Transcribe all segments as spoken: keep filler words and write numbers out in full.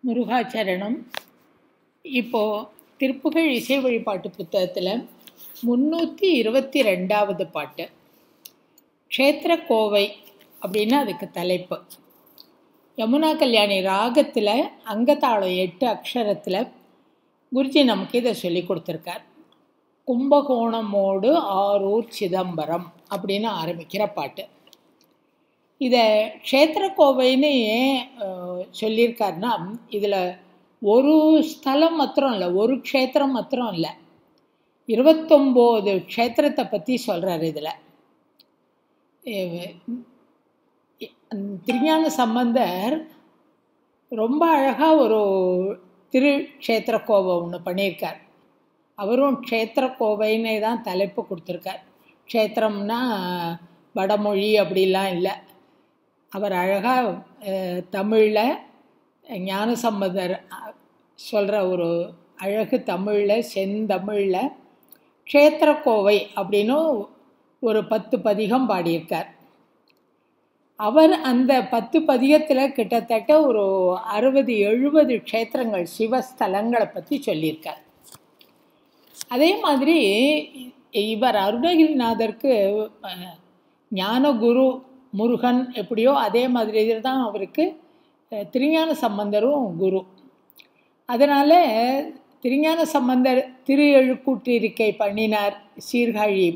முருகாச்சரணம். இப்போது திருப்புகழ் இசை வழிபாட்டு புத்தகத்தில் முந்நூற்றி இருபத்தி ரெண்டாவது பாட்டு க்ஷேத்திர கோவை அப்படின்னு அதுக்கு தலைப்பு. யமுனா கல்யாணி ராகத்தில் அங்கத்தாளம் எட்டு அக்ஷரத்தில் குருஜி நமக்கு இதை சொல்லி கொடுத்துருக்கார். கும்பகோணமோடு ஆரூர் சிதம்பரம் அப்படின்னு ஆரம்பிக்கிற பாட்டு. இதை க்ஷேத்திர கோவைன்னு ஏன் சொல்லியிருக்காருன்னா, இதில் ஒரு ஸ்தலம் மாத்திரம் இல்லை, ஒரு க்ஷேத்திரம் மாத்திரம் இல்லை, இருபத்தொம்போது க்ஷேத்திரத்தை பற்றி சொல்கிறார். இதில் திருஞான சம்பந்தர் ரொம்ப அழகாக ஒரு திரு க்ஷேத்திர கோவை ஒன்று பண்ணியிருக்கார். அவரும் க்ஷேத்திர கோவைன்னே தான் தலைப்பு கொடுத்துருக்கார். க்ஷேத்திரம்னா வடமொழி அப்படிலாம் இல்லை. அவர் அழகாக தமிழில் ஞானசம்பந்தர் சொல்கிற ஒரு அழகு தமிழில் செந்தமிழில் க்ஷேத்திரக்கோவை அப்படின்னு ஒரு பத்து பதிகம் பாடியிருக்கார். அவர் அந்த பத்து பதிகத்தில் கிட்டத்தட்ட ஒரு அறுபது எழுபது க்ஷேத்திரங்கள் சிவஸ்தலங்களை பற்றி சொல்லியிருக்கார். அதே மாதிரி இவர் அருணகிரிநாதருக்கு ஞானகுரு முருகன் எப்படியோ அதே மாதிரி தான் அவருக்கு திருஞான சம்பந்தரும் குரு. அதனால் திருஞான சம்பந்தர் திரு எழுக்கூற்றிருக்கை பண்ணினார் சீர்காழி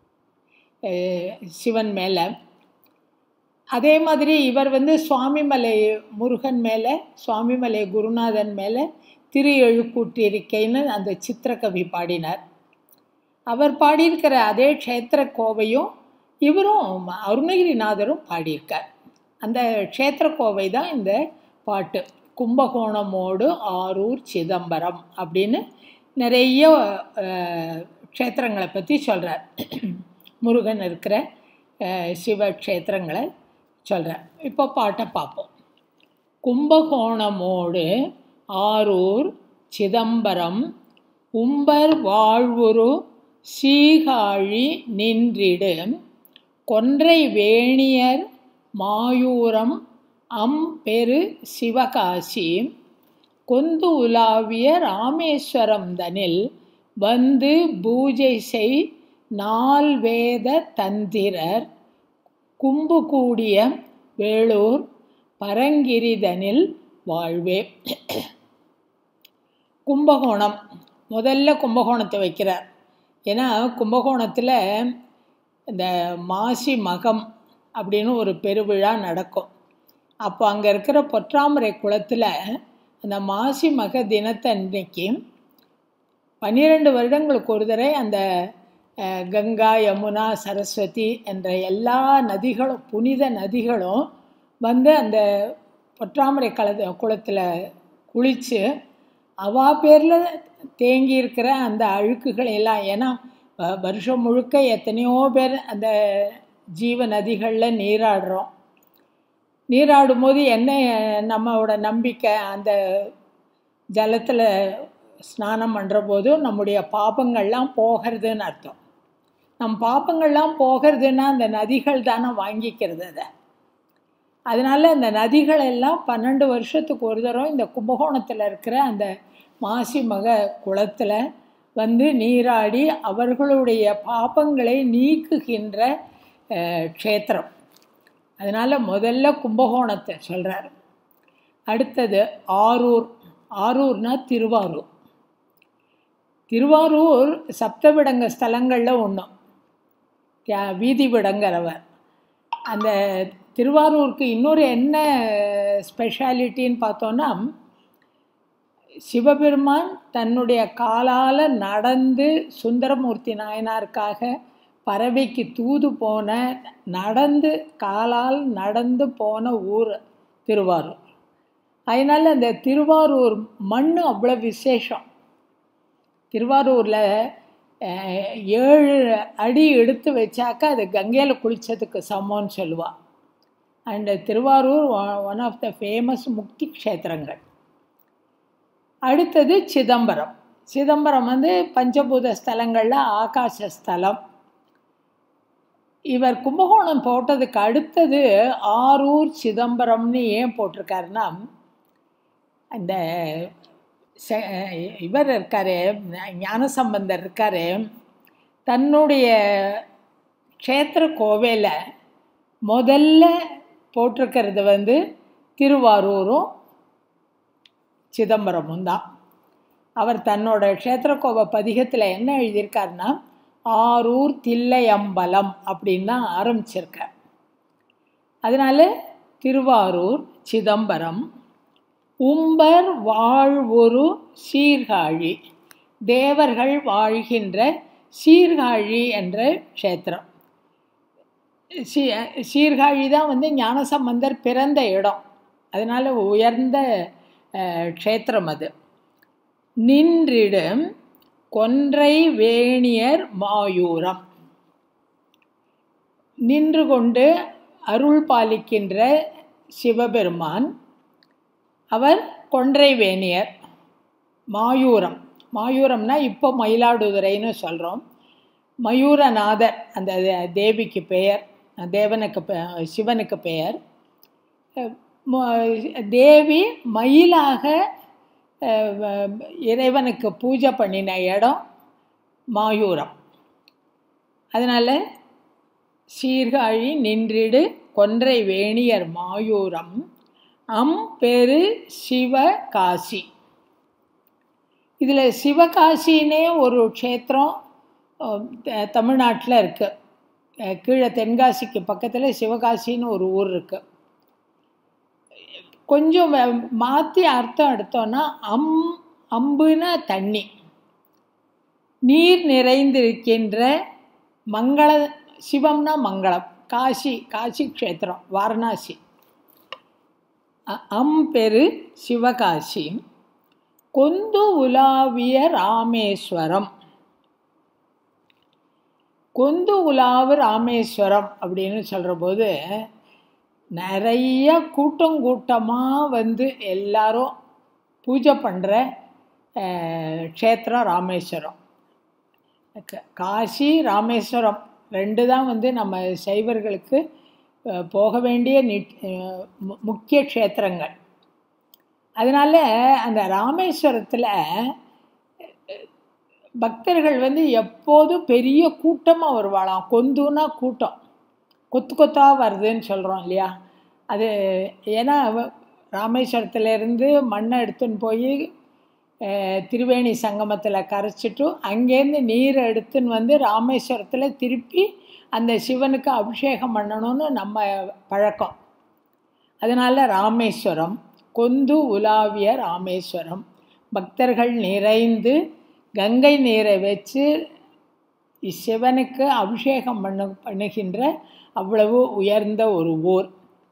சிவன் மேலே. அதே மாதிரி இவர் வந்து சுவாமிமலை முருகன் மேலே, சுவாமிமலை குருநாதன் மேலே திரு எழுக்கூற்றிருக்கைன்னு அந்த சித்திரக்கவி பாடினார். அவர் பாடியிருக்கிற அதே க்ஷேத்திர கோவையும் இவரும் அருணகிரிநாதரும் பாடியிருக்கார். அந்த க்ஷேத்திர கோவை தான் இந்த பாட்டு. கும்பகோணமோடு ஆரூர் சிதம்பரம் அப்படின்னு நிறைய க்ஷேத்திரங்களை பற்றி சொல்கிறார். முருகன் இருக்கிற சிவக்ஷேத்திரங்களை சொல்கிறார். இப்போ பாட்டை பார்ப்போம். கும்பகோணமோடு ஆரூர் சிதம்பரம் உம்பர் வாழ்வுரு சீகாழி நின்றிடு கொன்றை வேணியர் மாயூரம் அம் பெரு சிவகாசி கொந்து உலாவிய ராமேஸ்வரம் தனில் வந்து பூஜை செய் நால் வேத தந்திரர் கும்பு கூடிய வேளூர் பரங்கிரிதனில் வாழ்வே. கும்பகோணம் முதல்ல கும்பகோணத்தை வைக்கிறார். ஏன்னா கும்பகோணத்தில் இந்த மாசி மகம் அப்படின்னு ஒரு பெருவிழா நடக்கும். அப்போ அங்கே இருக்கிற பொற்றாமரை குளத்தில் அந்த மாசி மக தினத்தன்னைக்கு பன்னிரெண்டு வருடங்களுக்கு ஒரு தடவை அந்த கங்கா யமுனா சரஸ்வதி என்ற எல்லா நதிகளும் புனித நதிகளும் வந்து அந்த பொற்றாமரை கல குளத்தில் குளித்து அவா பேரில் தேங்கி இருக்கிற அந்த அழுக்குகள் எல்லாம், ஏன்னா வருஷம் முழுக்க எத்தனையோ பேர் அந்த ஜீவ நதிகளில் நீராடுறோம். நீராடும் போது என்ன நம்மளோட நம்பிக்கை, அந்த ஜலத்தில் ஸ்நானம் பண்ணுற போதும் நம்முடைய பாபங்கள்லாம் போகிறதுன்னு அர்த்தம். நம் பாபங்கள்லாம் போகிறதுன்னா அந்த நதிகள் தானே வாங்கிக்கிறது அதை. அதனால் அந்த நதிகள் எல்லாம் பன்னெண்டு வருஷத்துக்கு ஒரு தரம் இந்த கும்பகோணத்தில் இருக்கிற அந்த மாசி மக குளத்தில் வந்து நீராடி அவர்களுடைய பாபங்களை நீக்குகின்ற க்ஷேத்திரம். அதனால் முதல்ல கும்பகோணத்தை சொல்கிறார். அடுத்தது ஆரூர். ஆரூர்னா திருவாரூர். திருவாரூர் சப்தவிடங்க ஸ்தலங்களில் ஒன்றும் வீதி விடங்கிறவர். அந்த திருவாரூருக்கு இன்னொரு என்ன ஸ்பெஷாலிட்டின்னு பார்த்தோன்னா, சிவபெருமான் தன்னுடைய காலால் நடந்து சுந்தரமூர்த்தி நாயனாருக்காக பறவைக்கு தூது போன, நடந்து காலால் நடந்து போன ஊர் திருவாரூர். அதனால் அந்த திருவாரூர் மண் அவ்வளோ விசேஷம். திருவாரூரில் ஏழு அடி எடுத்து வச்சாக்கா அது கங்கையில் குளித்ததுக்கு சமம்னு சொல்லுவாள். And Thiruvarur one of the famous முக்தி க்ஷேத்திரங்கள். அடுத்தது சிதம்பரம். சிதம்பரம் வந்து பஞ்சபூத ஸ்தலங்களில் ஆகாச ஸ்தலம். இவர் கும்பகோணம் போட்டதுக்கு அடுத்தது ஆரூர் சிதம்பரம்னு ஏன் போட்டிருக்காருன்னா, அந்த இவர் இருக்கார், ஞானசம்பந்தர் இருக்கார், தன்னுடைய க்ஷேத்திர கோவையில் முதல்ல போட்டிருக்கிறது வந்து திருவாரூரும் சிதம்பரமும் தான். அவர் தன்னோட க்ஷேத்திரகோப பதிகத்தில் என்ன எழுதியிருக்காருன்னா, ஆரூர் தில்லையம்பலம் அப்படின்னு தான் ஆரம்பிச்சிருக்கார். அதனால திருவாரூர், சிதம்பரம், உம்பர் வாழ்வொரு சீர்காழி, தேவர்கள் வாழ்கின்ற சீர்காழி என்ற க்ஷேத்திரம். சீ சீர்காழி தான் வந்து ஞானசம்பந்தர் பிறந்த இடம். அதனால் உயர்ந்த க்ஷேத்திரம் அது. நின்றிடும் கொன்றை வேணியர் மாயூரம், நின்று கொண்டு அருள் பாலிக்கின்ற சிவபெருமான் அவர் கொன்றை வேணியர். மாயூரம், மாயூரம்னா இப்போ மயிலாடுதுறைன்னு சொல்கிறோம். மயூரநாதர் அந்த தேவிக்கு பெயர், தேவனுக்கு சிவனுக்கு பெயர். தேவி மயிலாக இறைவனுக்கு பூஜை பண்ணின இடம் மாயூரம். அதனால் சீர்காழி நின்றிடு கொன்றை வேணியர் மாயூரம் அம் பெரு சிவகாசி. இதில் சிவகாசின்னே ஒரு க்ஷேத்திரம் தமிழ்நாட்டில் இருக்குது. கீழே தென்காசிக்கு பக்கத்தில் சிவகாசின்னு ஒரு ஊர் இருக்குது. கொஞ்சம் மாற்றி அர்த்தம் எடுத்தோன்னா அம் அம்புனா தண்ணி, நீர் நிறைந்திருக்கின்ற மங்கள, சிவம்னா மங்களம், காசி காசி க்ஷேத்திரம் வாரணாசி. அம்பெரு சிவகாசி கொந்து உலாவிய ராமேஸ்வரம். கொந்து உலாவு ராமேஸ்வரம் அப்படின்னு சொல்கிற போது நிறைய கூட்டம் கூட்டமாக வந்து எல்லாரும் பூஜை பண்ணுற க்ஷேத்திரம் ராமேஸ்வரம். காசி ராமேஸ்வரம் ரெண்டு தான் வந்து நம்ம சைவர்களுக்கு போக வேண்டிய முக்கிய க்ஷேத்திரங்கள். அதனால் அந்த ராமேஸ்வரத்தில் பக்தர்கள் வந்து எப்போதும் பெரிய கூட்டமாக வருவாளாம். கொந்துனா கூட்டம், கொத்து கொத்தாக வருதுன்னு சொல்கிறோம் இல்லையா. அது ஏன்னா ராமேஸ்வரத்துலேருந்து மண்ணை எடுத்துன்னு போய் திரிவேணி சங்கமத்தில் கரைச்சிட்டு அங்கேருந்து நீரை எடுத்துன்னு வந்து ராமேஸ்வரத்தில் திருப்பி அந்த சிவனுக்கு அபிஷேகம் பண்ணணும்னு நம்ம பழக்கம். அதனால் ராமேஸ்வரம், கொந்து உலாவிய ராமேஸ்வரம், பக்தர்கள் நிறைந்து கங்கை நீரை வச்சு சிவனுக்கு அபிஷேகம் பண்ண பண்ணுகின்ற அவ்வளவு உயர்ந்த ஒரு ஊர்.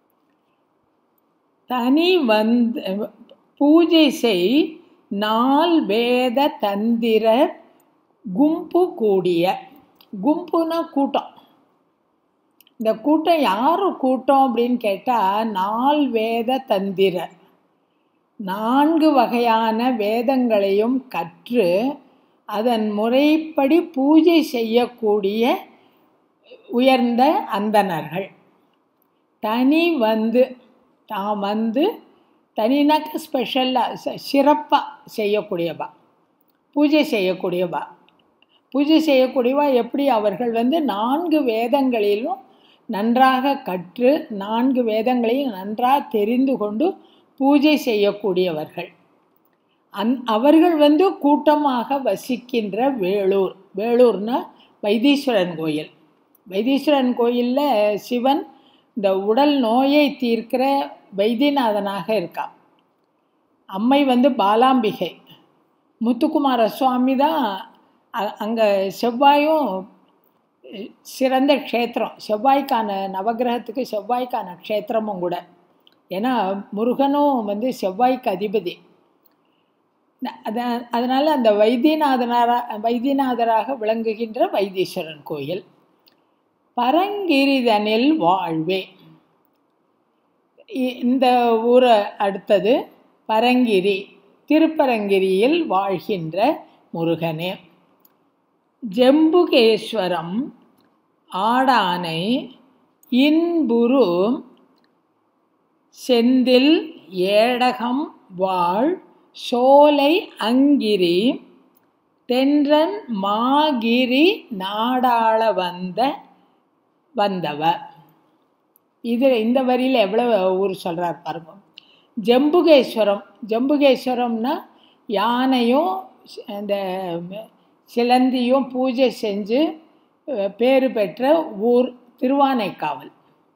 தனி வந்து பூஜை செய் நால் வேத தந்திர கும்பு கூடிய. கும்புனா கூட்டம். இந்த கூட்டம் யார் கூட்டம் அப்படின்னு கேட்டால் நால் வேத தந்திர, நான்கு வகையான வேதங்களையும் கற்று அதன் முறைப்படி பூஜை செய்யக்கூடிய உயர்ந்த அந்தணர்கள். தனி வந்து தான் வந்து தனினாக்க ஸ்பெஷலாக சிறப்பாக செய்யக்கூடியவா, பூஜை செய்யக்கூடியவா. பூஜை செய்யக்கூடியவா எப்படி? அவர்கள் வந்து நான்கு வேதங்களிலும் நன்றாக கற்று நான்கு வேதங்களையும் நன்றாக தெரிந்து கொண்டு பூஜை செய்யக்கூடியவர்கள். அந் அவர்கள் வந்து கூட்டமாக வசிக்கின்ற வேளூர். வேளூர்னா வைத்தீஸ்வரன் கோயில். வைத்தீஸ்வரன் கோயிலில் சிவன் இந்த உடல் நோயை தீர்க்கிற வைத்தியநாதனாக இருக்கான். அம்மை வந்து பாலாம்பிகை. முத்துக்குமார சுவாமி தான் அங்கே செவ்வாயும் சிறந்த க்ஷேத்திரம். செவ்வாய்க்கான நவகிரகத்துக்கு செவ்வாய்க்கான க்ஷேத்திரமும் கூட. ஏன்னா முருகனும் வந்து செவ்வாய்க்கு அதிபதி. அத அதனால் அந்த வைத்தியநாதனாக வைத்தியநாதராக விளங்குகின்ற வைத்தீஸ்வரன் கோயில். பரங்கிரிதனில் வாழ்வே. இந்த ஊரை அடுத்தது பரங்கிரி, திருப்பரங்கிரியில் வாழ்கின்ற முருகனே. ஜம்புகேஸ்வரம் ஆடானை இன்புரு செந்தில் ஏடகம் வாழ் சோலை அங்கிரி தென்றன் மாகிரி நாடாள வந்த வந்தவ. இது இந்த வரியில் எவ்வளோ ஊர் சொல்கிறார் பாருங்க. ஜம்புகேஸ்வரம், ஜம்புகேஸ்வரம்னா யானையும் இந்த சிலந்தியும் பூஜை செஞ்சு பேறு பெற்ற ஊர் திருவானைக்காவல்.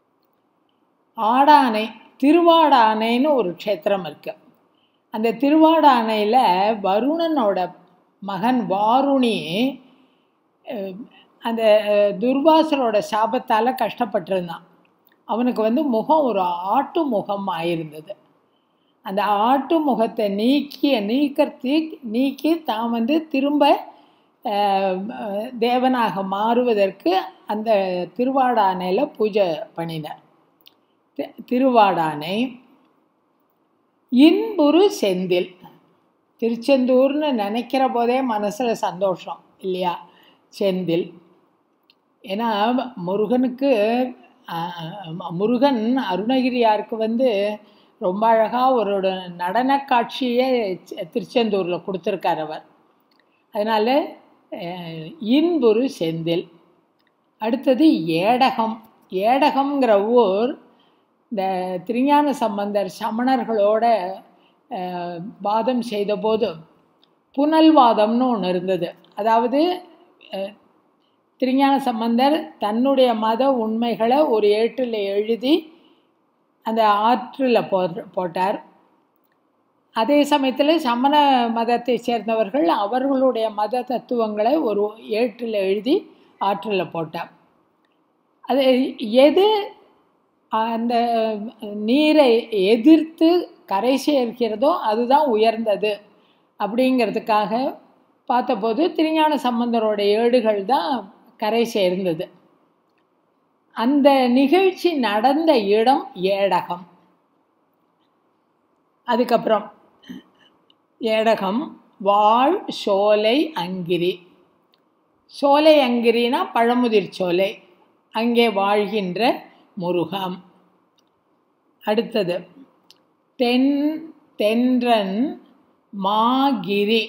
ஆடானை, திருவாடானைன்னு ஒரு க்ஷேத்திரம் இருக்கு. அந்த திருவாடானையில் வருணனோட மகன் வாருணி அந்த துர்வாசரோட சாபத்தால் கஷ்டப்பட்டிருந்தான். அவனுக்கு வந்து முகம் ஒரு ஆட்டு முகம் ஆயிருந்தது. அந்த ஆட்டு முகத்தை நீக்கிய நீக்கி நீக்கி தான் வந்து திரும்ப தேவனாக மாறுவதற்கு அந்த திருவாடானையில் பூஜை பண்ணினார். திருவாடானை இன்புறு செந்தில். திருச்செந்தூர்னு நினைக்கிற போதே மனசில் சந்தோஷம் இல்லையா? செந்தில். ஏன்னா முருகனுக்கு முருகன் அருணகிரியாருக்கு வந்து ரொம்ப அழகாக ஒரு நடன காட்சியே திருச்செந்தூரில் கொடுத்துருக்கார் அவர். அதனால் இன்புறு செந்தில். அடுத்தது ஏடகம். ஏடகம்ங்கிற ஊர் இந்த திருஞான சம்பந்தர் சமணர்களோட வாதம் செய்தபோது புனல்வாதம்னு ஒன்று இருந்தது. அதாவது திருஞான சம்பந்தர் தன்னுடைய மத உண்மைகளை ஒரு ஏட்டில் எழுதி அந்த ஆற்றில் போ போட்டார் அதே சமயத்தில் சமண மதத்தை சேர்ந்தவர்கள் அவர்களுடைய மத தத்துவங்களை ஒரு ஏட்டில் எழுதி ஆற்றில் போட்டார். அது எது அந்த நீரை எதிர்த்து கரை சேர்க்கிறதோ அதுதான் உயர்ந்தது அப்படிங்கிறதுக்காக பார்த்தபோது திருஞான சம்பந்தரோட ஏடுகள் தான் கரை சேர்ந்தது. அந்த நிகழ்ச்சி நடந்த இடம் ஏடகம். அதுக்கப்புறம் ஏடகம் வாழ் சோலை அங்கிரி. சோலை அங்கிரினா பழமுதிர் சோலை, அங்கே வாழ்கின்ற முருகம். அடுத்தது தென் தென்றன் மாகிரி.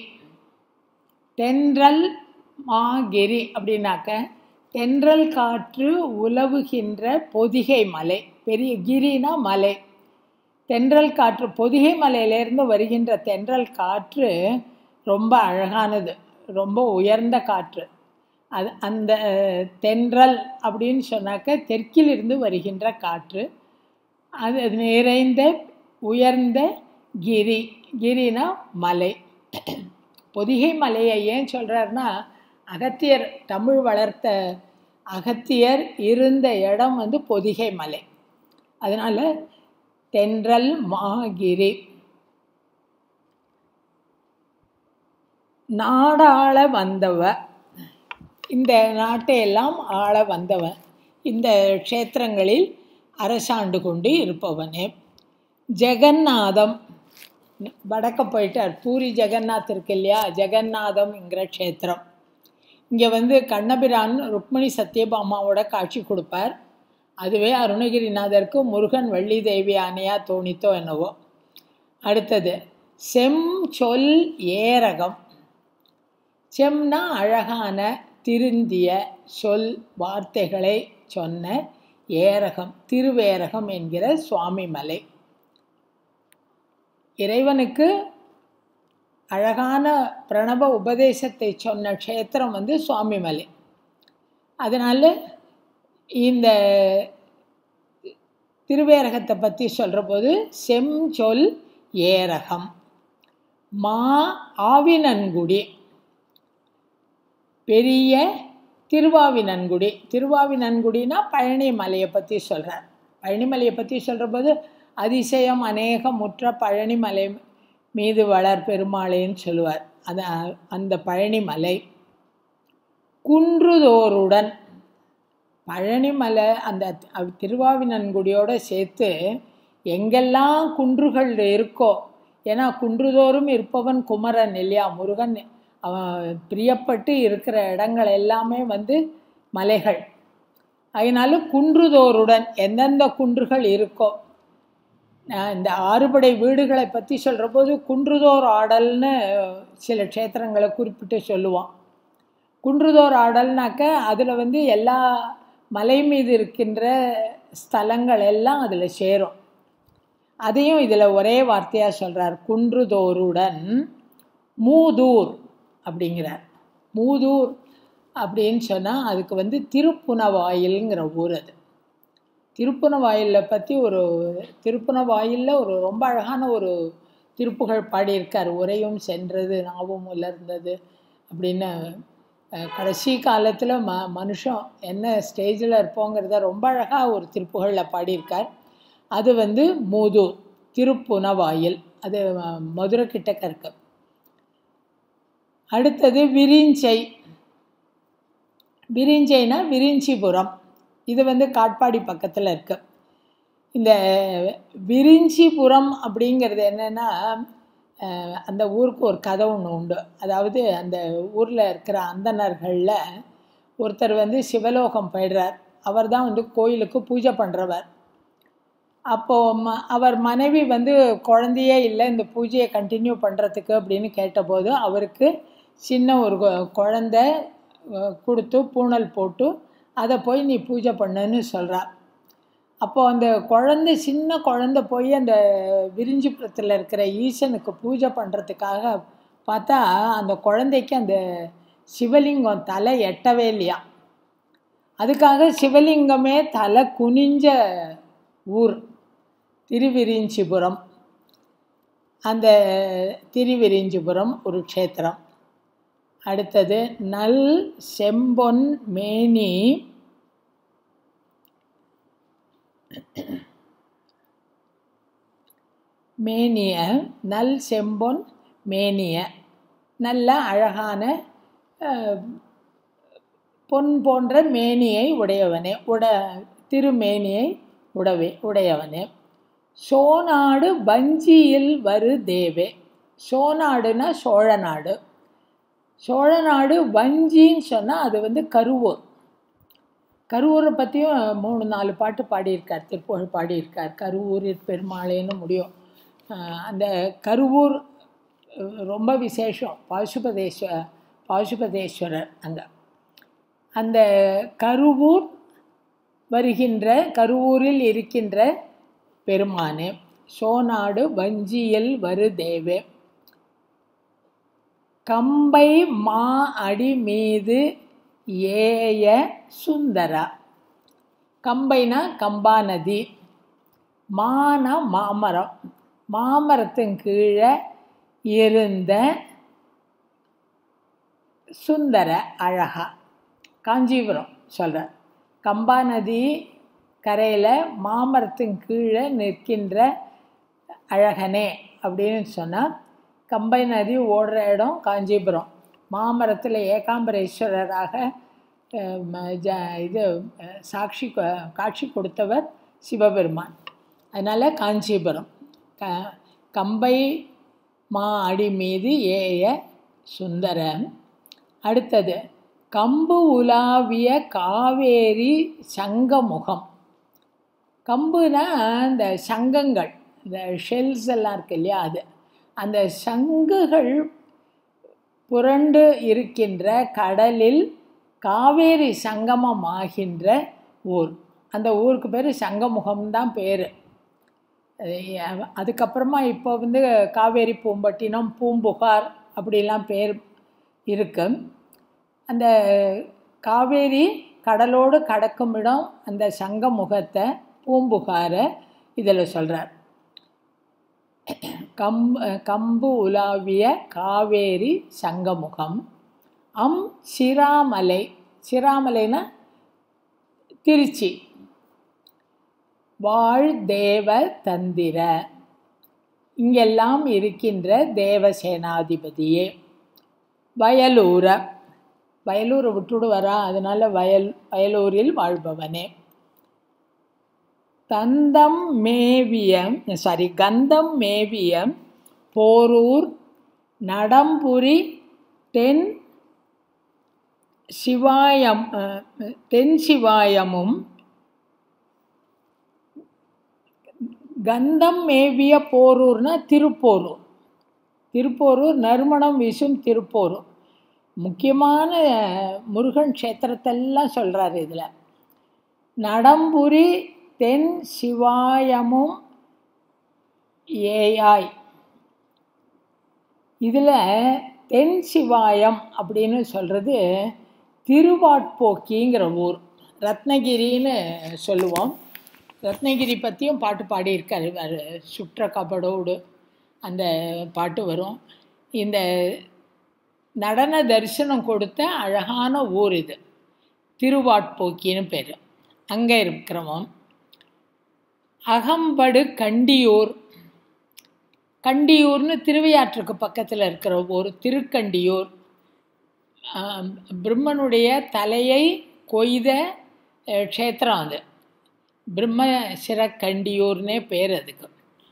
தென்றல் மாகிரி அப்படின்னாக்க தென்றல் காற்று உலவுகின்ற பொதிகை மலை. பெரிய கிரினா மலை. தென்றல் காற்று பொதிகை மலையிலேருந்து வருகின்ற தென்றல் காற்று ரொம்ப அழகானது, ரொம்ப உயர்ந்த காற்று. அது அந்த தென்றல் அப்படின்னு சொன்னாக்க தெற்கிலிருந்து வருகின்ற காற்று. அது நிறைந்த உயர்ந்த கிரி. கிரினா மலை. பொதிகை மலையை ஏன் சொல்கிறாருன்னா அகத்தியர் தமிழ் வளர்த்த அகத்தியர் இருந்த இடம் வந்து பொதிகை மலை. அதனால் தென்றல் மாகிரி. நாடாள வந்தவ. இந்த நாட்டையெல்லாம் ஆள வந்தவன், இந்த க்ஷேத்திரங்களில் அரசாண்டு கொண்டு இருப்பவனே. ஜெகநாதம். வடக்க போயிட்டார். பூரி ஜெகநாத் இருக்கு இல்லையா? ஜெகநாதம்ங்கிற க்ஷேத்திரம். இங்கே வந்து கண்ணபிரான் ருக்மிணி சத்யபாமாவோட காட்சி கொடுப்பார். அதுவே அருணகிரிநாதருக்கு முருகன் வள்ளி தேவி ஆணையாக தோணித்தோ என்னவோ. அடுத்தது செம் சொல் ஏரகம். செம்னா அழகான திருந்திய சொல் வார்த்தைகளை சொன்ன ஏரகம், திருவேரகம் என்கிற சுவாமி மலை. இறைவனுக்கு அழகான பிரணவ உபதேசத்தை சொன்ன க்ஷேத்திரம் வந்து சுவாமி மலை. அதனால் இந்த திருவேரகத்தை பற்றி சொல்கிற போது செம்சொல் ஏரகம். மா ஆவினன்குடி. பெரிய திருவாவினன்குடி. திருவாவினன்குடினா பழனி மலையை பற்றி சொல்கிறார். பழனி மலையை பற்றி சொல்கிற போது அதிசயம் அநேக முற்ற பழனி மலை மீது வளர் பெருமாளேன்னு சொல்லுவார். அது அந்த பழனி மலை. குன்றுதோறுடன். பழனிமலை அந்த திருவாவினன்குடியோடு சேர்த்து எங்கெல்லாம் குன்றுகள் இருக்கோ, ஏன்னா குன்றுதோறும் இருப்பவன் குமரன் இல்லையா? முருகன் அவன் பிரியப்பட்டு இருக்கிற இடங்கள் எல்லாமே வந்து மலைகள். அதனால குன்றுதோறுடன் எந்தெந்த குன்றுகள் இருக்கோ இந்த ஆறுபடை வீடுகளை பற்றி சொல்கிற போது குன்றுதோர் ஆடல்னு சில க்ஷேத்திரங்களை குறிப்பிட்டு சொல்லுவோம். குன்றுதோர் ஆடல்னாக்க அதில் வந்து எல்லா மலை மீது இருக்கின்ற ஸ்தலங்கள் எல்லாம் அதில் சேரும். அதையும் இதில் ஒரே வார்த்தையாக சொல்கிறார். குன்றுதோருடன் மூதூர் அப்படிங்கிறார். மூதூர் அப்படின்னு சொன்னால் அதுக்கு வந்து திருப்புனவாயில்ங்கிற ஊர். அது திருப்புனவாயிலை பற்றி ஒரு திருப்புனவாயிலில் ஒரு ரொம்ப அழகான ஒரு திருப்புகழ் பாடியிருக்கார். உரையும் சென்றது நாவும் உலர்ந்தது அப்படின்னு. கடைசி காலத்தில் ம மனுஷன் என்ன ஸ்டேஜில் இருப்போங்கிறத ரொம்ப அழகாக ஒரு திருப்புகழில் பாடியிருக்கார். அது வந்து மூதூர் திருப்புனவாயில், அது மதுரை கிட்டக்க இருக்கு. அடுத்தது விரிஞ்சை. விரிஞ்சைனா விரிஞ்சிபுரம், இது வந்து காட்பாடி பக்கத்தில் இருக்கு. இந்த விரிஞ்சிபுரம் அப்படிங்கிறது என்னென்னா, அந்த ஊருக்கு ஒரு கதை ஒன்று உண்டு. அதாவது அந்த ஊரில் இருக்கிற அந்தணர்களில் ஒருத்தர் வந்து சிவலோகம் போயிடுறார். அவர் தான் வந்து கோயிலுக்கு பூஜை பண்ணுறவர். அப்போது ம அவர் மனைவி வந்து குழந்தையே இல்லை இந்த பூஜையை கண்டினியூ பண்ணுறதுக்கு அப்படின்னு கேட்டபோது அவருக்கு சின்ன ஒரு குழந்த கொடுத்து பூணல் போட்டு அதை போய் நீ பூஜை பண்ணுன்னு சொல்கிறார். அப்போது அந்த குழந்தை சின்ன குழந்தை போய் அந்த விரிஞ்சிபுரத்தில் இருக்கிற ஈசனுக்கு பூஜை பண்ணுறதுக்காக பார்த்தா அந்த குழந்தைக்கு அந்த சிவலிங்கம் தலை எட்டவே இல்லையா. அதுக்காக சிவலிங்கமே தலை குனிஞ்ச ஊர் திருவிரிஞ்சிபுரம். அந்த திருவிரிஞ்சிபுரம் ஒரு க்ஷேத்திரம். அடுத்தது நல் செம்பொன் மேனி. மேனிய நல் செம்பொன் மேனிய, நல்ல அழகான பொன் போன்ற மேனியை உடையவனே, உட திருமேனியை உடவே உடையவனே. சோநாடு வஞ்சியில் வரு தேவே. சோநாடுனா சோழநாடு. சோழநாடு வஞ்சின்னு சொன்னால் அது வந்து கருவூர். கருவூரை பற்றியும் மூணு நாலு பாட்டு பாடியிருக்கார், திருப்புகழ் பாடியிருக்கார். கருவூரில் பெருமாளேன்னு முடியும். அந்த கருவூர் ரொம்ப விசேஷம். பாசுபதேஸ்வர பாசுபதேஸ்வரர் அங்கே. அந்த கருவூர் வருகின்ற கருவூரில் இருக்கின்ற பெருமானே. சோநாடு வஞ்சியில் வரு தேவே. கம்பை மா அடி மீது ஏய சுந்தரா. கம்பைனா கம்பா நதி, மானா மாமரம், மாமரத்தின் கீழே இருந்த சுந்தர அழகா. காஞ்சிபுரம் சொல்கிற கம்பா நதி கரையில் மாமரத்தின் கீழே நிற்கின்ற அழகனே அப்படின்னு சொன்னால், கம்பை நதி ஓடுற இடம் காஞ்சிபுரம். மாமரத்தில் ஏகாம்பரேஸ்வரராக ஜ இது சாட்சி காட்சி கொடுத்தவர் சிவபெருமான். அதனால் காஞ்சிபுரம். க கம்பை மா அடி மீது ஏய சுந்தரன். அடுத்தது கம்பு உலாவிய காவேரி சங்கமுகம். கம்புனா இந்த சங்கங்கள், இந்த ஷெல்ஸ் எல்லாம் இருக்கு இல்லையா, அது அந்த சங்குகள் புரண்டு இருக்கின்ற கடலில் காவேரி சங்கமமாகின்ற ஊர். அந்த ஊருக்கு பேர் சங்கமுகம்தான் பேர். அதுக்கப்புறமா இப்போ வந்து காவேரி பூம்பட்டினம், பூம்புகார் அப்படிலாம் பேர் இருக்கு. அந்த காவேரி கடலோடு கடக்கும் இடம் அந்த சங்கமுகத்தை, பூம்புகாரை இதில் சொல்கிறார். கம்பு கம்பு உலாவிய காவேரி சங்கமுகம். அம் சிராமலை. சிராமலைனா திருச்சி. வாழ் தேவ தந்திர. இங்கெல்லாம் இருக்கின்ற தேவசேனாதிபதியே. வயலூர. வயலூரை விட்டுடு வரா, அதனால் வயல் வயலூரில் வாழ்பவனே. தந்தம் மேவியம் சாரி கந்தம் மேவியம் போரூர் நடம்புரி தென் சிவாயம் தென் சிவாயமும் கந்தம் மேவிய போரூர்னா திருப்போரூர். திருப்போரூர் நறுமணம் வீசும் திருப்போரூர். முக்கியமான முருகன் க்ஷேத்திரத்தெல்லாம் சொல்கிறார் இதில். நடம்புரி தென் சிவாயமும் ஏயாய். இதில் தென் சிவாயம் அப்படின்னு சொல்கிறது திருவாட்போக்கிங்கிற ஊர். ரத்னகிரின்னு சொல்லுவோம். ரத்னகிரி பற்றியும் பாட்டு பாடியிருக்காரு. சுற்ற கபடோடு அந்த பாட்டு வரும். இந்த நடன தரிசனம் கொடுத்த அழகான ஊர் இது, திருவாட்போக்கின்னு பேர். அங்கே இருக்கிறவன் அகம்படு கண்டியூர். கண்டியூர்னு திருவையாற்றுக்கு பக்கத்தில் இருக்கிற ஊர் திருக்கண்டியூர். பிரம்மனுடைய தலையை கொய்த க்ஷேத்திரம் அது. பிரம்ம சிரக்கண்டியூர்னே பேர் அதுக்கு.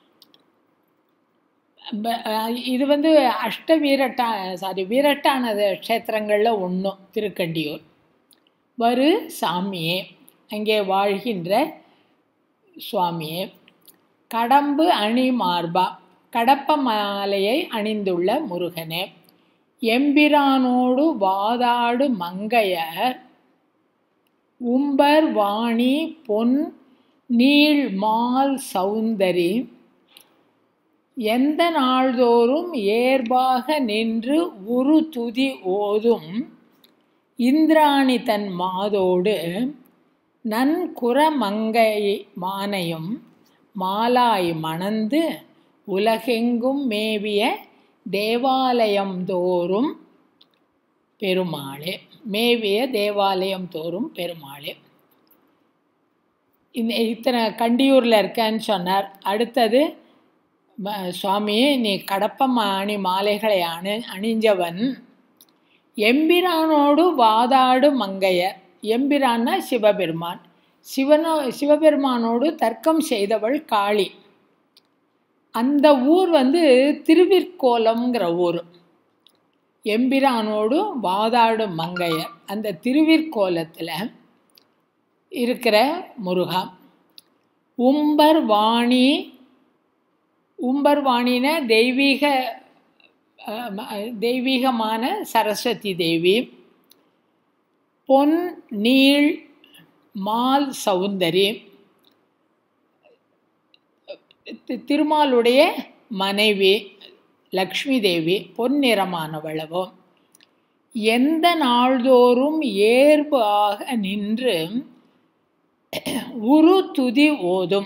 இது வந்து அஷ்ட வீரட்டா சாரி வீரட்டானது க்ஷேத்திரங்களில் ஒன்றும் திருக்கண்டியூர். வரு சாமியே, அங்கே வாழ்கின்ற சுவாமியே. கடம்பு அணி மார்பா, கடப்ப மாலையை அணிந்துள்ள முருகனே. எம்பிரானோடு வாதாடு மங்கையர் உம்பர் வாணி பொன் நீள் மால் சௌந்தரி. எந்த நாள்தோறும் ஏர்பாக நின்று உரு துதி ஓதும் இந்திராணி தன் மாதோடு நன்குரமங்கை மானையும் மாலாய் மணந்து உலகெங்கும் மேவிய தேவாலயம் தோறும் பெருமாளே. மேவிய தேவாலயம் தோறும் பெருமாளே. இந்த இத்தனை கண்டியூரில் இருக்கேன்னு சொன்னார். அடுத்தது, சுவாமியே நீ கடப்பமாணி மாலைகளை அணி அணிஞ்சவன் எம்பிரானோடு வாதாடு மங்கையர். எம்பிரான்னா சிவபெருமான். சிவனோ சிவபெருமானோடு தர்க்கம் செய்தவள் காளி. அந்த ஊர் வந்து திருவிற்கோலம்ங்கிற ஊர். எம்பிரானோடு வாதாடு மங்கையர் அந்த திருவிற்கோலத்தில் இருக்கிற முருகா. உம்பர் வாணி, உம்பர் வாணின தெய்வீக தெய்வீகமான சரஸ்வதி தேவி. பொன் நீள் மால் சௌந்தரி, திருமாலுடைய மனைவி லக்ஷ்மி தேவி, பொன்னிறமானவளவோ. எந்த நாள்தோறும் ஏர்பாக நின்று உரு துதி ஓதும்.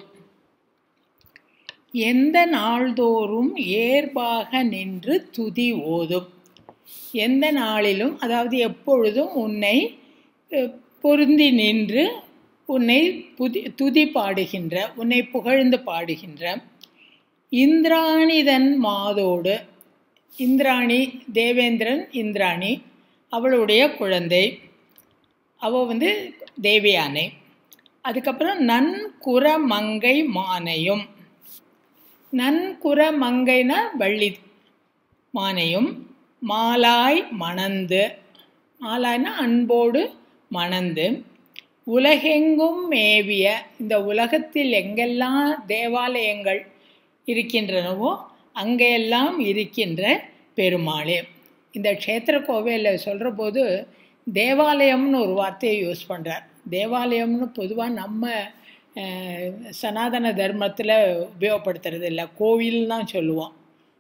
எந்த நாள்தோறும் ஏர்பாக நின்று துதி ஓதும். எந்த நாளிலும், அதாவது எப்பொழுதும் உன்னை பொருந்தி நின்று உன்னை புதி துதி பாடுகின்ற, உன்னை புகழ்ந்து பாடுகின்ற இந்திராணிதன் மாதோடு. இந்திராணி தேவேந்திரன், இந்திராணி அவளுடைய குழந்தை, அவள் வந்து தேவயானை. அதுக்கப்புறம் நன்குர மங்கை மானையும். நன்குர மங்கைனா வள்ளி மானையும் மாலாய் மணந்து. மாலாய்னா அன்போடு மணந்து. உலகெங்கும் மேவிய, இந்த உலகத்தில் எங்கெல்லாம் தேவாலயங்கள் இருக்கின்றனவோ அங்கெல்லாம் இருக்கின்ற பெருமாளே. இந்த க்ஷேத்திர கோவிலில் சொல்கிற போது தேவாலயம்னு ஒரு வார்த்தையை யூஸ் பண்ணுறார். தேவாலயம்னு பொதுவாக நம்ம சனாதன தர்மத்தில் உபயோகப்படுத்துறது இல்லை, கோவில் தான் சொல்லுவோம்.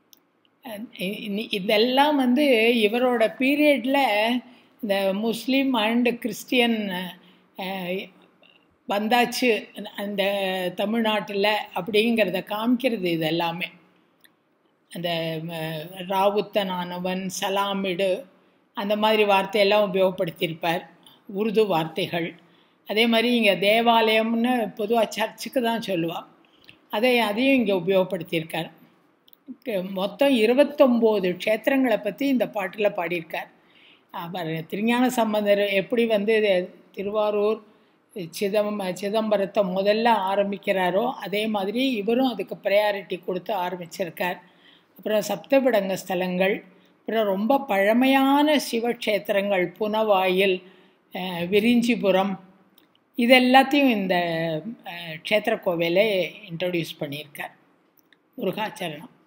இதெல்லாம் வந்து இவரோட பீரியடில் இந்த முஸ்லீம் அண்டு கிறிஸ்டியன் வந்தாச்சு அந்த தமிழ்நாட்டில் அப்படிங்கிறத காமிக்கிறது. இது எல்லாமே அந்த ராவுத்தனானவன், சலாமிடு, அந்த மாதிரி வார்த்தையெல்லாம் உபயோகப்படுத்தியிருப்பார், உருது வார்த்தைகள். அதே மாதிரி இங்கே தேவாலயம்னு பொதுவாக சர்ச்சுக்கு தான் சொல்லுவாள், அதை அதையும் இங்கே உபயோகப்படுத்தியிருக்கார். மொத்தம் இருபத்தொம்போது க்ஷேத்திரங்களை பற்றி இந்த பாட்டில் பாடியிருக்கார். அவர் திருஞான சம்பந்தர் எப்படி வந்து திருவாரூர் சிதம் சிதம்பரத்தை முதல்ல ஆரம்பிக்கிறாரோ அதே மாதிரி இவரும் அதுக்கு ப்ரையாரிட்டி கொடுத்து ஆரம்பிச்சிருக்கார். அப்புறம் சப்தபிடங்க ஸ்தலங்கள், அப்புறம் ரொம்ப பழமையான சிவக்ஷேத்திரங்கள் புனவாயில், விரிஞ்சிபுரம், இது எல்லாத்தையும் இந்த க்ஷேத்திர கோவிலே இன்ட்ரடியூஸ் பண்ணியிருக்கார். முருகாச்சரணம்.